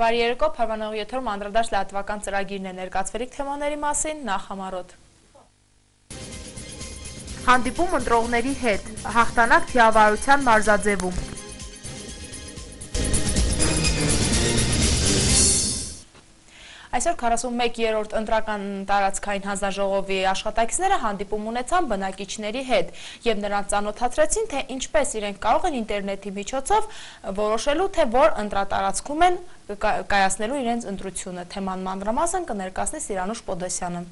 Բարի երեկո, Փարվանողի եթերում անդրադարձ լրատվական ծրագիրն է, ներկայացվելիք թեմաների մասին, նախ համառոտ։ Հանդիպում ընտրողների հետ, հաղթանակ թիավարության մարզաձևում։ Այսօր 41-րդ ընտրական տարածքային հանձնաժողովի աշխատակիցները հանդիպում ունեցան բնակիչների հետ եւ նրանց ծանոթացրեցին, թե ինչպես իրենք կարող են ինտերնետի միջոցով որոշելու, թե որ ընտրատարածքում են կայացնելու իրենց ընտրությունը։ Թեման մանրամասն կներկայացնի Սիրանուշ Պոդոսյանը։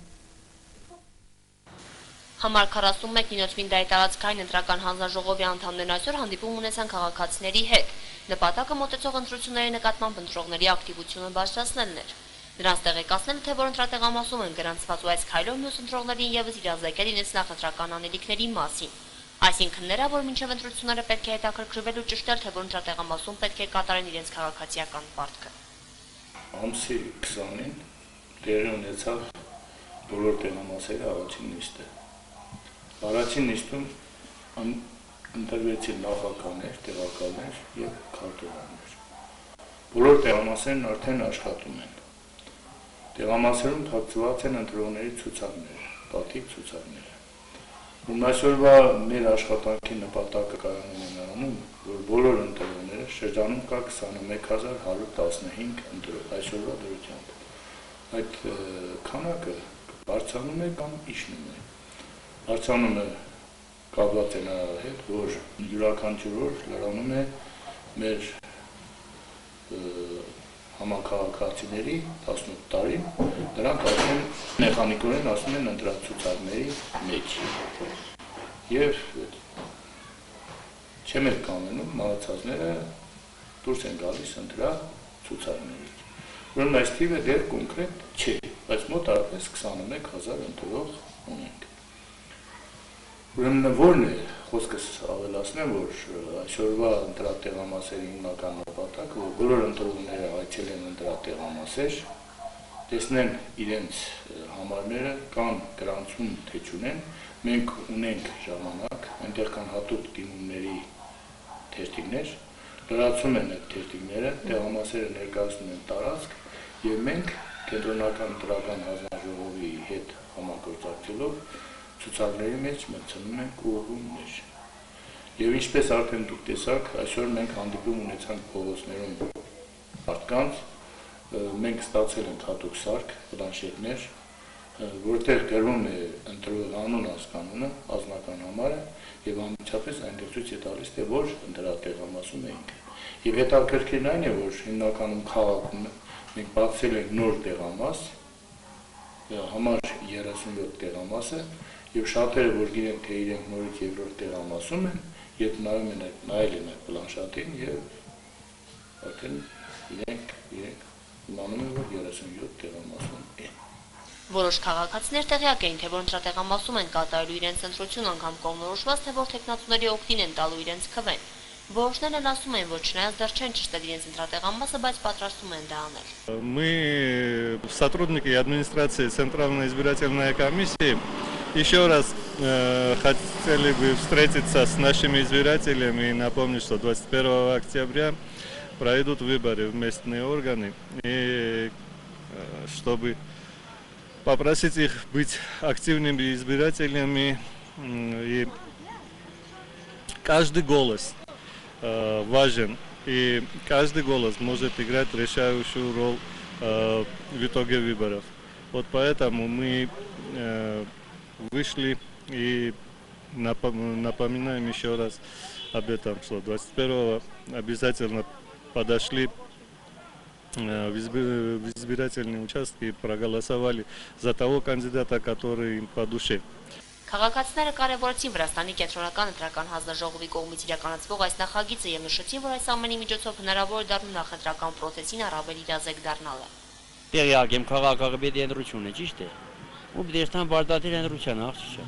Համար 41 Նինոց-Մինդայի տարածքային ընտրական հանձնաժողովի անդամներն այսօր հանդիպում ունեցան քաղաքացիների հետ։ Նպատակը մոտեցող ընտրությունների նկատմամբ ընտրողների ակտիվությունը բարձրացնելն էր։ Նրանց տեղեկացնելը, թե որ ընտրատեղամասում են գրանցված ու այս քայլով մյուս ընտրողներին ևս իրազեկել իրենց նախընտրական անելիքների մասին։ Այսինքն նրա, որ մինչև ընտրությունները պետք է հետաքրքրվել ու ճշտել, թե որ ընտրատեղամասում պետք է կատարեն իրենց քաղաքացիական պարտքը։ Ամսի 20-ին տեղի ունեցավ բոլոր տեղամասերի առաջին նիստը։ Առաջին նիստում ընտրվեցին նախագահներ, տեղակալներ եւ քարտուղարներ։ Բոլոր տեղամասերն արդեն աշխատում են։ Տեղամասերում թաքցված են ընտրողների ցուցակներ, պատիկ ցուցակները։ Ում այսօրվա մեր աշխատանքի նպատակը կայանում է նրանում, որ բոլոր ընտրողները շրջանում կա 21115 ընտրող այսօրվա դրությամբ։ Այդ քանակը բարձրանում է կամ իջնում է։ Բարձրանում է կապված է նրա հետ, որ յուրաքանչյուր օր լրանում է մեր համակարգացիների 18 տարին, նրանք արդեն մեխանիկորեն ասում են ընտրացուցակների մեջ։ Եվ չեմ էլ կամենում, մահացածները դուրս են գալիս ընտրացուցակներից։ Ուրեմն այս թիվը դեռ կոնկրետ չէ, բայց մոտարապես 21000 ընտրող ունենք։ Ուրեմն որն է խոսքս ավելացնեմ, որ այսօրվա ընտրատեղամասերի հիմնական նպատակը, որ բոլոր ընտրողները այցելեն ընտրատեղամասեր, տեսնեն իրենց համարները կամ գրանցում թե չունեն, մենք ունենք ժամանակ, այնտեղ կան հատուկ դիմումների թերթիկներ, լրացում են այդ թերթիկները, տեղամասերը ներկայացնում են տարածք եւ մենք կենտրոնական ընտրական հանձնաժողովի հետ համագործակցելով ցուցակների մեջ մտցնում ենք ուղղումներ։ Եվ ինչպես արդեն դուք տեսաք, այսօր մենք հանդիպում ունեցանք փողոցներում մարդկանց, մենք ստացել ենք հատուկ սարք, պլանշետներ, որտեղ գրվում է ընտրողի անուն ազգանունը, անձնական համարը եւ անմիջապես այնտեղ ցույց է տալիս, թե որ ընտրատեղամասում ենք։ Եվ հետաքրքիրն այն է, որ հիմնականում քաղաքում մենք բացել ենք նոր տեղամաս, համար 37 տեղամասը, եւ շատերը որ գիտեն թե իրենք նորից երկրորդ տեղամասում են, երբ նայում են նայել են այդ պլանշատին եւ արդեն իրենք իմանում են, որ 37 տեղամասում են։ Որոշ քաղաքացիներ տեղյակ էին, թե որ ընտրատեղամասում են կատարելու իրենց ընտրություն անգամ կողմնորոշված, թե որ տեխնատուների օգտին են տալու իրենց քվեն։ Որոշներն էլ ասում են, որ չնայած դեռ չեն ճշտել իրենց ընտրատեղամասը, բայց պատրաստում են դա անել։ Мы, сотрудники администрации Центральной избирательной комиссии, еще раз хотели бы встретиться с нашими избирателями и напомнить, что 21 октября пройдут выборы в местные органы, и чтобы попросить их быть активными избирателями, и каждый голос важен, и каждый голос может играть решающую роль в итоге выборов. Вот поэтому мы вышли и напоминаем еще раз об этом, что 21-го обязательно подошли в избирательные участки и проголосовали за того кандидата, который им по душе. Քաղաքացիները կարևորեցին Վրաստանի կենտրոնական ընտրական հանձնաժողովի կողմից իրականացվող այս նախագիծը եւ նշեցին, որ այս ամենի միջոցով հնարավոր է դառնում նախընտրական պրոցեսին առավել իրազեկ դառնալը։ Տեղյակ եմ քաղաքապետի ընտրությունը, ճիշտ է։ Ու դերտան բարդատիր ընտրության աղջիկը։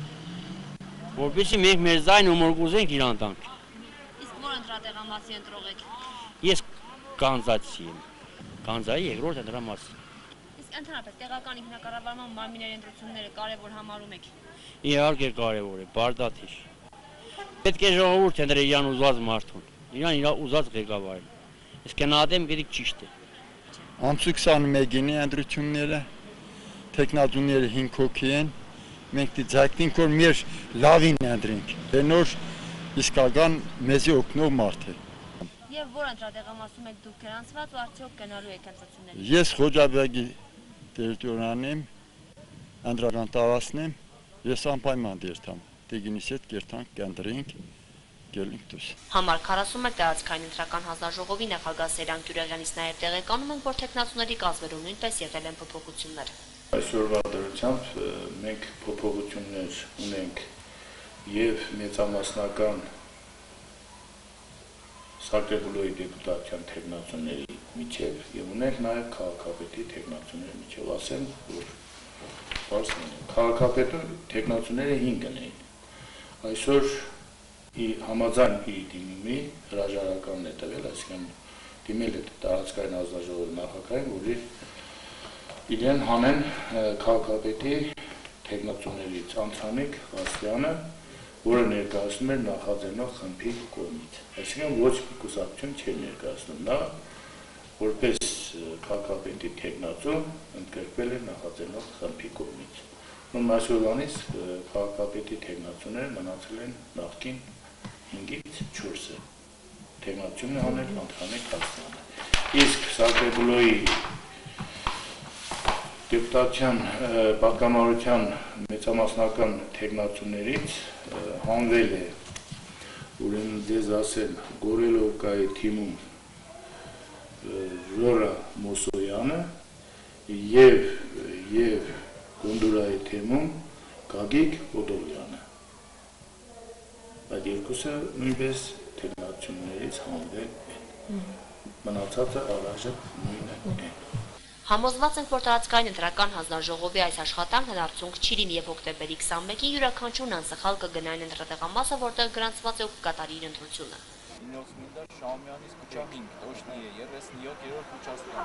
Որպեսզի մենք մեր ձայնը որ կուզենք իրան տանք։ Իսկ որ ընտրատեղամասի ընտրող եք։ Ես կանզացի եմ։ Կանզայի երկրորդ ընտրամասի։ Իսկ ընդհանրապես տեղական ինքնակառավարման մարմինների ընտրությունները կարևոր համարում եք։ Իհարկե կարևոր է, բարդատիր։ Պետք է ժողովուրդը ընտրի իրան ուզած մարդուն, իրան իր ուզած ղեկավարին։ Իսկ գնահատեմ գիտեք ճիշտ է։ Անցու 21-ի ընտրությունները տեխնատուները 5 հոգի են, մենք դիզակտինք որ մեր լավին ընտրենք, դե նոր իսկական մեզի օգնող մարդ է։ Եվ որ ընտրատեղամասում եք դուք գրանցված ու արդյոք գնալու եք ընտրություններին։ Ես Խոջաբեգի տերիտորիան եմ, ընտրական տարածքն եմ, ես անպայման դերտամ, դեգինիս հետ կերտանք կընտրենք, գելինք դուս։ Համար 41 տարածքային ընտրական հանձնաժողովի նախագահ Սերան Գյուրեղյանից նաև տեղեկանում ենք, որ տեխնատուների կազմերում նույնպես եղել են փոփոխություններ։ Այսօրվա դրությամբ մենք փոփոխություններ ունենք եւ մեծամասնական Սակրեբուլոյի դեպուտացիան տեխնատուների միջև եւ ունենք նաեւ քաղաքապետի տեխնատուների միջև, ասեմ, որ բարձրացնում քաղաքապետը տեխնատուները 5 են։ Այսօր համաձայն իր դիմումի հրաժարականն է տվել, այսինքն դիմել է տարածքային հանձնաժողովի նախագահին, որ իրեն հանեն քաղաքապետի տեխնատուներից Անտրանիկ Ղասլյանը, որը ներկայացնում էր նախաձեռնող խմբի կողմից։ Այսինքն ոչ մի կուսակցություն չէր ներկայացնում, նա որպես քաղաքապետի տեխնատու ընդգրկվել է նախաձեռնող խմբի կողմից։ Ուրեմն այսօրվանից քաղաքապետի տեխնատուները մնացել են նախկին 5-ից 4-ը։ Տեխնատուն է անել Անտրանիկ Ղասլյանը։ Իսկ Սակրեբուլոյի դեպուտացիան պատգամավորության մեծամասնական տեխնատուներից հանվել է, ուրեմն ձեզ ասեմ, Գորելովկայի թիմում Ժորա Մոսոյանը եւ Գոնդուրայի թիմում Գագիկ Օդոլյանը։ Այդ երկուսը նույնպես տեխնատուներից հանվել են։ Մնացածը առայժմ նույնն են։ Համոզված ենք, որ տարածքային ընտրական հանձնաժողովի այս աշխատանքն արդյունք չի լինի եւ հոկտեմբերի 21-ին յուրաքանչյուրն անսխալ կգնային ընտրատեղամասը, որտեղ գրանցված է ու կկատարի իր ընտրությունը։ Նիոսմինդար Շահումյանից քուչա 5, Տոշնիե 37-րդ участка։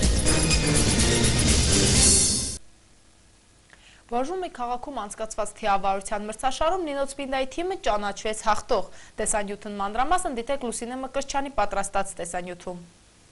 Բաժումի քաղաքում անցկացված թիավարության մրցաշարում Նինոցմինդայի թիմը ճանաչվեց հաղթող։ Տեսանյութն մանրամասն դիտեք Լուսինե Մկրտչյանի պատրաստած տեսանյութում։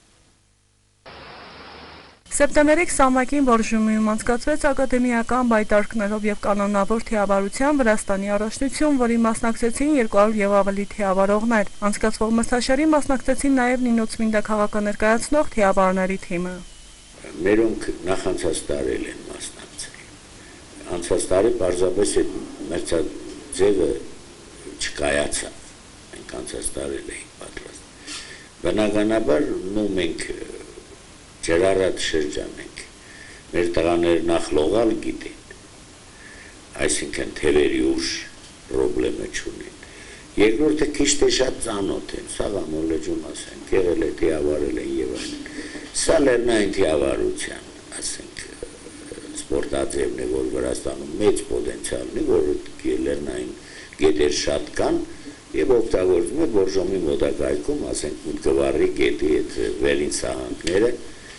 Սեպտեմբերի 21-ին Բորժումիում անցկացվեց ակադեմիական բայդարքներով եւ կանոնավոր թիավարության Վրաստանի առաջնություն, որին մասնակցեցին 200 եւ ավելի թիավարողներ։ Անցկացվող մրցաշարի մասնակցեցին նաեւ Նինոցմինդա քաղաքաներկայացնող թիավարների թիմը։ Մերոնք նախանցած տարել են մասնակցել։ Անցած տարի պարզապես այդ մրցաձևը չկայացավ։ Մենք անցած տարել էինք պատրաստ։ Բնականաբար մենք ջրառատ շրջան ենք, մեր տղաները նախ լողալ գիտեն, այսինքն թևերի ուժ պրոբլեմը չունեն, երկրորդը քիչ թե շատ ծանոթ են, Սաղամոլեջում ասենք, եղել է թիավարել են եւ այլն, սա լեռնային թիավարության, ասենք, սպորտաձևն է, որ Վրաստանում մեծ պոտենցիալն է, որ լեռնային գետեր շատ կան, եւ օգտագործում է Բորժոմի մոտակայքում, ասենք, Մուտկվառի գետի այդ վերին սահանքները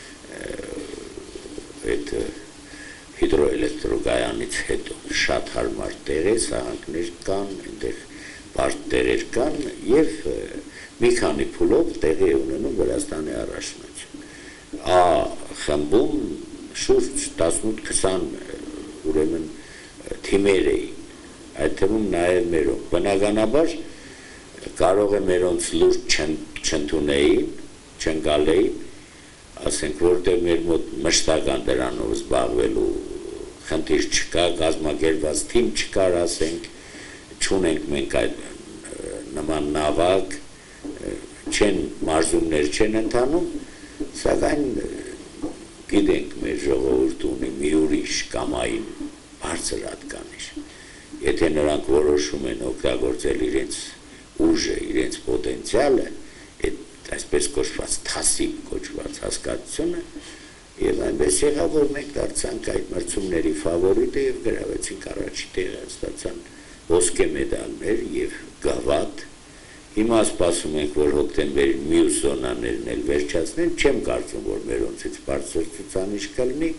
այդ հիդրոէլեկտրոգայանից հետո շատ հարմար տեղ է, սահանքներ կան, այնտեղ բարդ տեղեր կան եւ մի քանի փուլով տեղի է ունենում Վրաստանի առաջնություն։ Ա խմբում շուրջ 18-20 ուրեմն թիմեր էին, այդ թվում նաեւ մերոնք։ Բնականաբար կարող է մերոնց լուրջ չընդունեին, չընկալեին, ասենք, որտեղ մեր մոտ մշտական դրանով զբաղվելու խնդիր չկա, կազմակերպված թիմ չկար, ասենք, չունենք մենք այդ նման նավակ, մարզումներ չեն ընթանում, սակայն գիտենք մեր ժողովուրդը ունի մի ուրիշ կամային բարձր հատկանիշ։ Եթե նրանք որոշում են օգտագործել իրենց ուժը, իրենց պոտենցիալը, այսպես կոչված թասիբ կոչված հասկացությունը եւ այնպես եղավ, որ մենք դարձանք այդ մրցումների ֆավորիտը եւ գրավեցինք առաջի տեղը, ստացան ոսկե մեդալներ եւ գավաթ։ Հիմա սպասում ենք, որ հոկտեմբերի մյուս զոնաներն էլ վերջացնեն, չեմ կարծում, որ մերոնցից բարձր ցուցանիշ կլինի։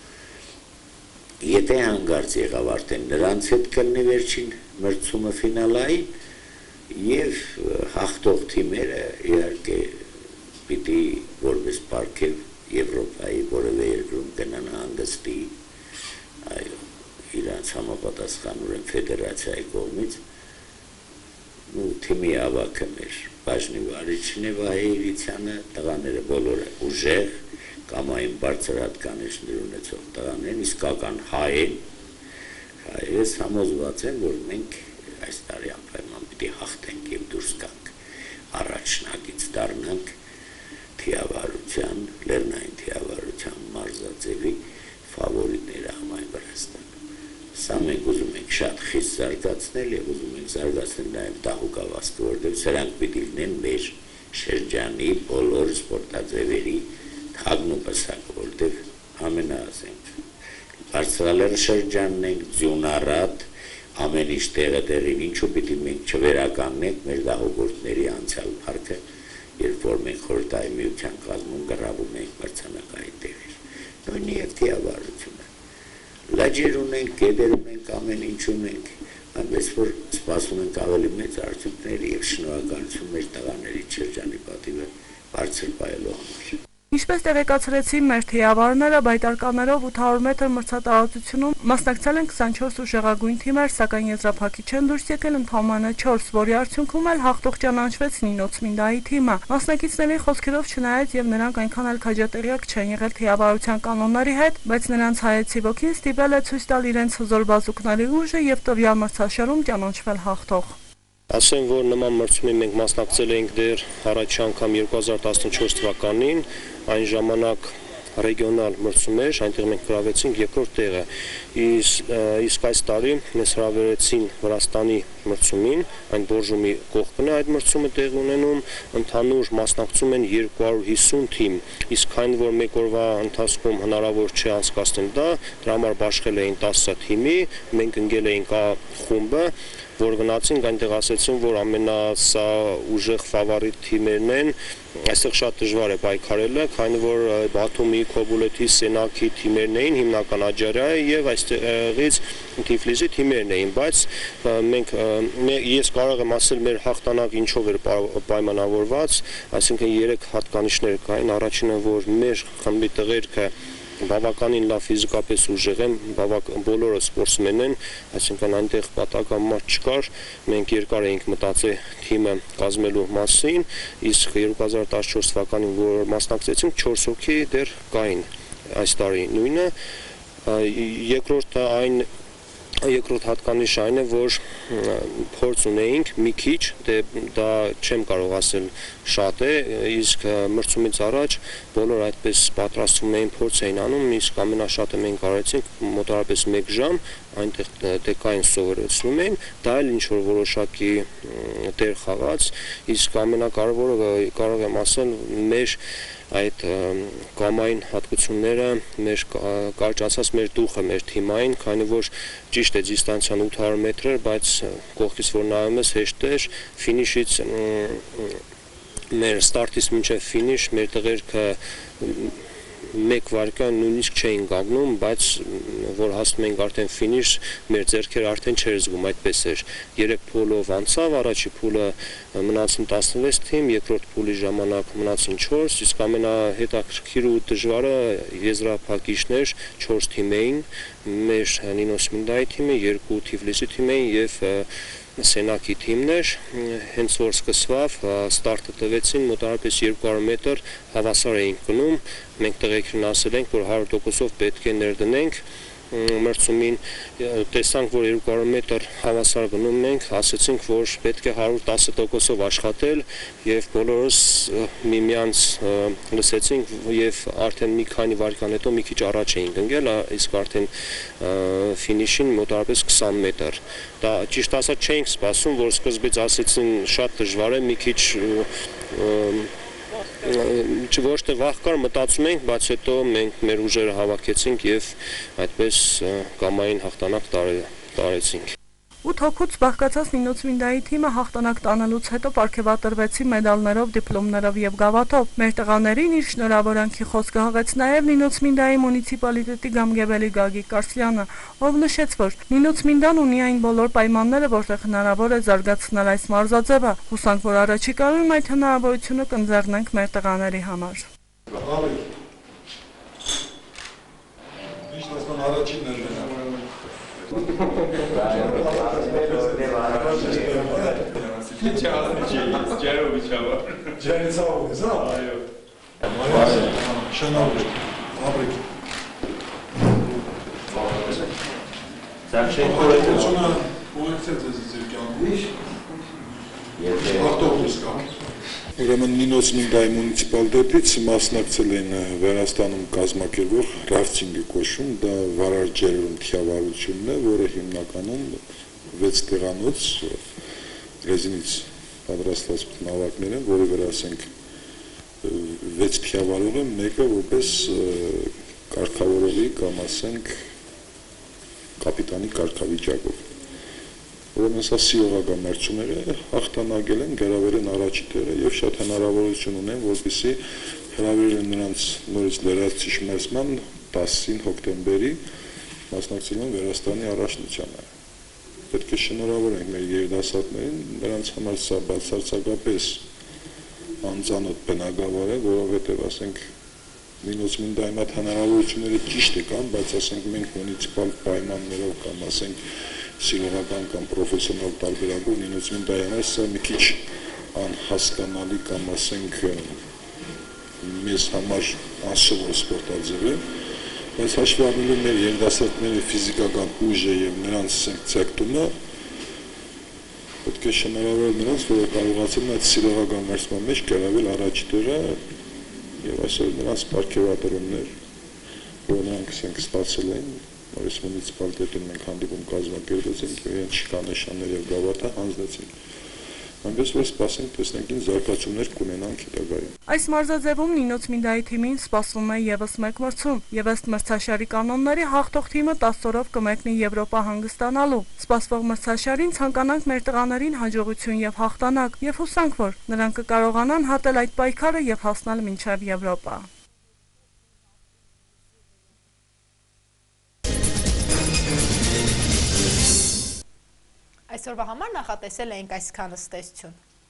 Եթե հանգարց եղավ, արդեն նրանց հետ կլինի վերջին մրցումը ֆինալային եւ հաղթող թիմերը իհարկե պիտի որպես պարգև Եվրոպայի որևէ երկրում գնան հանգստի, այո, իրանց համապատասխանորեն ֆեդերացիայի կողմից թիմի ավակը մեր բաժնի վարիչն է Վահե Իրիցյանը, տղաները բոլորը ուժեղ, կամային բարձր հատկանիշներ ունեցող տղաներ, իսկական հայերս համոզված են, որ մենք այս տարի անպայման պիտի հաղթենք եւ դուրս գանք, առաջնագից դառնանք թիավարության, լեռնային թիավարության մարզաձևի ֆավորիտները համայն Վրաստանում։ Սա մենք ուզում ենք շատ խիստ զարգացնել եւ ուզում ենք զարգացնել նաեւ դահուկավազքը, որտեղ սրանք պիտի լինեն մեր շրջանի բոլոր սպորտաձևերի թագն ու պսակը, որտեղ ամենաասենք բարձրալեռ շրջանն ենք, ձյունառատ, ամեն ինչ տեղին, ինչու պիտի մենք չվերականգնենք մեր դահուկորդների անցյալ փառքը, երբ որ մենք խորհրդային միության կազմում գրավում ենք մրցանակային տեղեր, նույնը եւ թիավարությունը։ Լաջեր ունենք, գետեր ունենք, ամեն ինչ ունենք, այնպես որ սպասում ենք ավելի մեծ արդյունքների եւ շնորհակալություն մեր տղաների շրջանի պատիվը բարձր պայելու համար։ Ինչպես տեղեկացրեցին մեր թիավարները, բայտարկաներով 800 մետր մրցատարածությունում մասնակցել են 24 ուժեղագույն թիմեր, սակայն եզրափակիչ են դուրս եկել ընդամենը 4, որի արդյունքում էլ հաղթող ճանաչվեց Նինո Ցմինդայի թիմը։ Մասնակիցների խոսքերով չնայած եւ նրանք այնքան էլ քաջատեղյակ չեն եղել թիավարության կանոնների հետ, բայց նրանց հայեցի ոգին ստիպել է ցույց տալ իրենց հզոր բազուկների ուժը եւ տվյալ մրցաշարում ճանաչվել հաղթող։ Ասեմ, որ նման մրցումի մենք մասնակցել ենք դեռ առաջի անգամ 2014 թվականին, այն ժամանակ ռեգիոնալ մրցում էր, այնտեղ մենք գրավեցինք երկրորդ տեղը, իսկ այս տարի մեզ հրավիրեցին Վրաստանի մրցումին, այն Բորժոմի կողքն է այդ մրցումը տեղի ունենում, ընդհանուր մասնակցում են 250 թիմ, իսկ այն որ մեկ օրվա ընթացքում հնարավոր չէ անցկացնել դա, դրա համար բաշխել էին 10 թիմի, մենք ընկել էինք A խումբը, որ գնացինք, այնտեղ ասեցին, որ ամենասա ուժեղ ֆավորիտ թիմերն են, այստեղ շատ դժվար է պայքարելը, քանի որ Բաթումի, Քոբուլեթի, Սենակի թիմերն էին, հիմնական Աջարիայի եւ այստեղից Թիֆլիսի թիմերն էին, բայց ես կարող եմ ասել մեր հաղթանակ ինչով էր պայմանավորված, այսինքն 3 հատկանիշներ կային, առաջինը որ մեր խմբի տղերքը բավականին լավ ֆիզիկապես ուժեղ են, բոլորը սպորտսմեն են, այսինքն այնտեղ պատահական մարդ չկար, մենք երկար էինք մտածել թիմը կազմելու մասին, իսկ 2014 թվականին որ մասնակցեցինք 4 հոգի դեռ կային այս տարի նույնը, երկրորդ հատկանիշը այն է, որ փորձ ունեինք մի քիչ, դա չեմ կարող ասել շատ է, իսկ մրցումից առաջ բոլոր այդպես պատրաստվում էին, փորձ էին անում, իսկ ամենաշատը մենք արեցինք մոտավորապես 1 ժամ, այնտեղ տեկային սովորեցնում էին, դա էլ ինչ-որ որոշակի դեր խաղաց, իսկ ամենակարևորը կարող եմ ասել մեր այդ կամային հատկությունները, կարճ ասած մեր դուխը, մեր թիմային, քանի որ ճիշտ է դիստանցիան 800 մետր էր, բայց կողքից որ նայում ես հեշտ էր, ֆինիշից մեր ստարտից մինչև ֆինիշ մեր տղերքը 1 վայրկյան նույնիսկ չէին կանգնում, բայց որ հասնում ենք արդեն ֆինիշ, մեր ձեռքերը արդեն չէր զգում, այդպես էր։ 3 փուլով անցավ, առաջի փուլը մնացին 16 թիմ, երկրորդ փուլի ժամանակ մնացին 4, իսկ ամենահետաքրքիր ու դժվարը եզրափակիչներ 4 թիմ էին, մեր Նինո Ցմինդայի թիմը, 2 Թիֆլիսի թիմ էին եւ Սենակի թիմներ, հենց որ սկսվավ, ստարտը տվեցին, մոտավորապես 200 մետր հավասար էինք գնում, մենք տղերքին ասել ենք, որ 100%-ով պետք է ներդնենք, մրցումին տեսանք, որ 200 մետր հավասար գնում ենք, ասեցինք, որ պետք է 110%-ով աշխատել եւ բոլորս միմյանց լսեցինք եւ արդեն մի քանի վայրկյան հետո մի քիչ առաջ էինք ընկել, իսկ արդեն ֆինիշին մոտավորապես 20 մետր։ Դա ճիշտ ասած չէինք սպասում, որ սկզբից ասեցին շատ դժվար է, մի քիչ ոչ թե վախ կար, մտածում ենք, բայց հետո մենք մեր ուժերը հավաքեցինք եւ այդպես կամային հաղթանակ տարեցինք։ 8 հոգուց բաղկացած Նինո Ցմինդայի թիմը հաղթանակ տանելուց հետո պարգևատրվեցին մեդալներով, դիպլոմներով եւ գավաթով։ Մեր տղաներին իր շնորհավորանքի խոսքը հղեց նաեւ Նինո Ցմինդայի մունիցիպալիտետի գամգեբելի Գագիկ Կարսլյանը, ով նշեց, որ Նինո Ցմինդան ունի այն բոլոր պայմանները, որտեղ հնարավոր է զարգացնել այս մարզաձևը։ Հուսանք, որ առաջիկայում այդ հնարավորությունը կընձեռնենք մեր տղաների համար։ առաջինն են Քիչ ազնիչ ես, ջերովիչավա։ Ջերեցավ ես, հա։ Այո։ Շնորհակալ, ապրեք։ Ձախշեն խորհրդությունը ուղեկցեց ես ձեր կյանքում։ Ավտոբուս կա։ Ուրեմն Նինոց Մինդայի մունիցիպալիտետից մասնակցել են Վրաստանում կազմակերպվող ռաֆտինգի կոչում, դա վարար ջերերում թիավարությունն է, որը հիմնականում 6 տեղանոց ռեզինից պատրաստված նավակներ են, որի վրա ասենք 6 թիավարող են, մեկը որպես կարգավորողի կամ ասենք կապիտանի կարգավիճակով։ Ուրեմն սա սիրողական մերձումները հաղթանակել են, գրավել են առաջի տեղը եւ շատ հնարավորություն ունեն, որպեսզի հրավիրեն նրանց նորից լրացուցիչ մերձման 10 հոկտեմբերի մասնակցել են Վրաստանի առաջնությանը։ Պետք է շնորհավորենք մեր երիտասարդներին, նրանց համար սա բացարձակապես անծանոթ բնագավառ է, որովհետեւ ասենք Նինոց Մինդայի մոտ հնարավորությունները ճիշտ է կան, բայց ասենք մենք մունիցիպալ պայմաններով կամ ասենք սիրողական կամ պրոֆեսիոնալ տարբերակով Նինոց Մինդայի համար սա մի քիչ անհասկանալի կամ ասենք մեզ համար անսովոր սպորտաձև է, բայց հաշվի առնելով մեր երիտասարդների ֆիզիկական ուժը եւ նրանց ցեկտումը պետք է շնորհավորել նրանց, որ կարողացել են այդ սիրողական մերձման մեջ գրավել առաջի տեղը եւ այսօր նրանց պարգևատրումներ, որ նրանք ստացել են, նորից մունիցիպալիտետում մենք հանդիպում կազմակերպեցինք, իրենց շքանշաններ եւ գավաթը հանձնեցինք։ Այնպես որ սպասենք տեսնենք ինչ զարգացումներ կունենանք հետագայում։ Այս մարզաձևում Նինոց Մինդայի թիմին սպասվում է եւս մեկ մրցում, եւ ըստ մրցաշարի կանոնների հաղթող թիմը 10 օրով կմեկնի Եվրոպա հանգստանալու։ Սպասվող մրցաշարին ցանկանանք մեր տղաներին հաջողություն եւ հաղթանակ, եւ հուսանք, որ նրանք կկարողանան հատել այդ պայքարը եւ հասնել մինչեւ Եվրոպա։ Այսօրվա համար նախատեսել էինք այսքանը, ցտեսություն։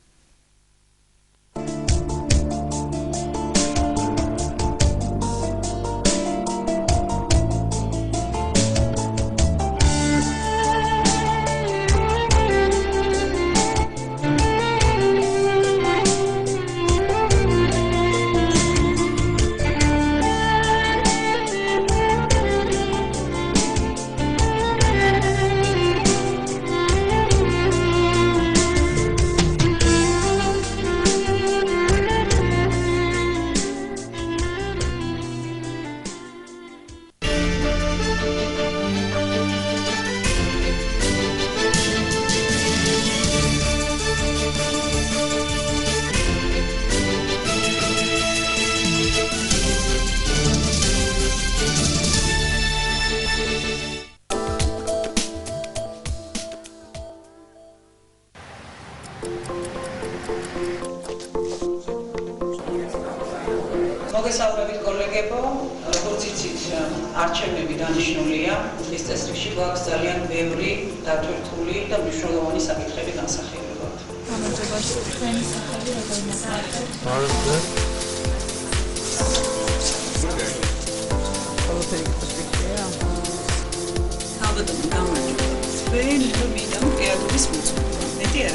Մոգեսավորվել կոլեգեբո, գործիցից արջևն վիրանիշնոլիա, естественно, Բաքսալյան Բևրի, Դաթուր Թուլի, და მნიშვნელოვანი საკითხები განსახილველად. Համաձայնված თქვენი სახელი როგორ Հավատում გამარჯობა. Վեն լոմիդամ կերդուս մուծում. Նետի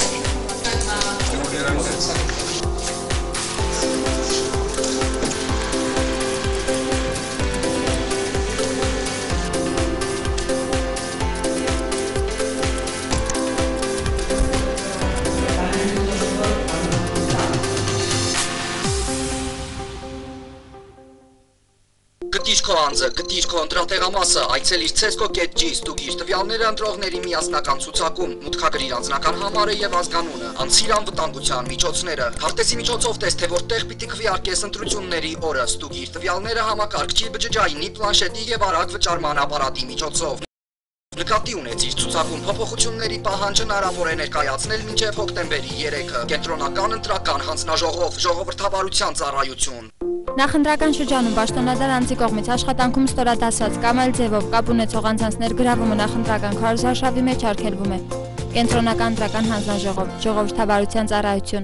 Գտիր քո անձը, գտիր քո ընտրատեղամասը, այցելիր Cesco.gi, ստուգիր տվյալները ընտրողների միասնական ցուցակում, մուտքագրիր անձնական համարը եւ ազգանունը, անցիր անվտանգության միջոցները։ Քարտեզի միջոցով տես թե որտեղ պիտի քվեարկես ընտրությունների օրը, ստուգիր տվյալները համակարգչի, բջջայինի, պլանշետի եւ արագ վճարման ապարատի միջոցով։ Նկատի ունեցիր ցուցակում փոփոխությունների պահանջը հնարավոր է ներկայացնել մինչև հոկտեմբերի 3-ը։ Կենտրոնական ընտրական հանձնաժողով, ժողովրդավարության ծառայություն։ Նախընտրական շրջանում պաշտոնատար անձի կողմից աշխատանքում ստորադասված կամ այլ ձևով կապ ունեցող անձանց ներգրավումը նախընտրական քարոզարշավի մեջ արգելվում է։ Կենտրոնական ընտրական հանձնաժողով, ժողովրդավարության ծառայություն։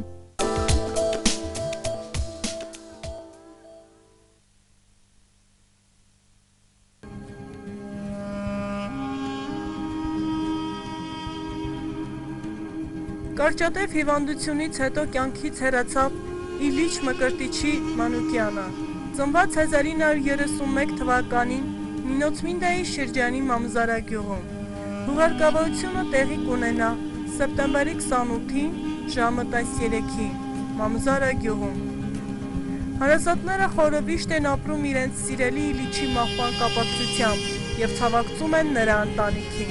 Կարճատև հիվանդությունից հետո կյանքից հեռացավ Իլիչ Մկրտիչի Մանուկյանը։ Ծնված 1931 թվականին Նինոցմինդայի շրջանի Մամզարագյուղում։ Հուղարկավորությունը տեղի կունենա սեպտեմբերի 28-ին ժամը 13-ին Մամզարագյուղում։ Հարազատները խորովիշտ են ապրում իրենց սիրելի Իլիչի մահվան կապակցությամբ և ցավակցում են նրա ընտանիքին։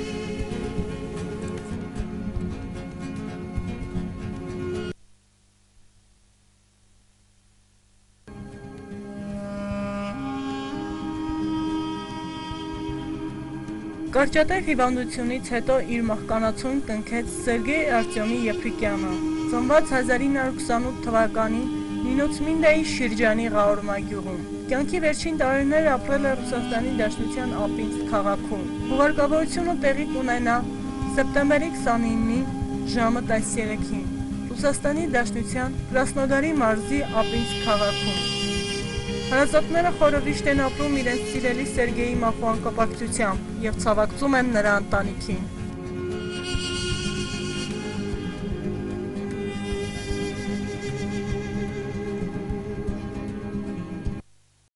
Կարճատև հիվանդությունից հետո իր մահկանացուն կնքեց Սերգեյ Արտյոմի Եփրիկյանը, ծնված 1928 թվականին Նինոցմինդայի շրջանի Ղաորմագյուղում։ Կյանքի վերջին տարիները ապրել է Ռուսաստանի Դաշնության Ապինսկ քաղաքում։ Հուղարկավորությունը տեղի կունենա սեպտեմբերի 29-ին ժամը 13-ին Ռուսաստանի Դաշնության Կրասնոդարի մարզի Ապինսկ քաղաքում։ Հարազատները խորովիշտ են ապրում իրենց սիրելի Սերգեյի մահվան կապակցությամբ և ցավակցում են նրա ընտանիքին։